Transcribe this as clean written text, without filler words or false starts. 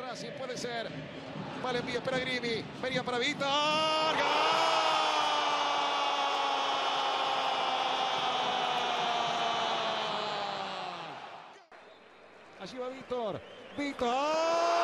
Racing, puede ser. Vale, envío para Grimi. Venía para Víctor. ¡Gol! Allí va Víctor. ¡Víctor!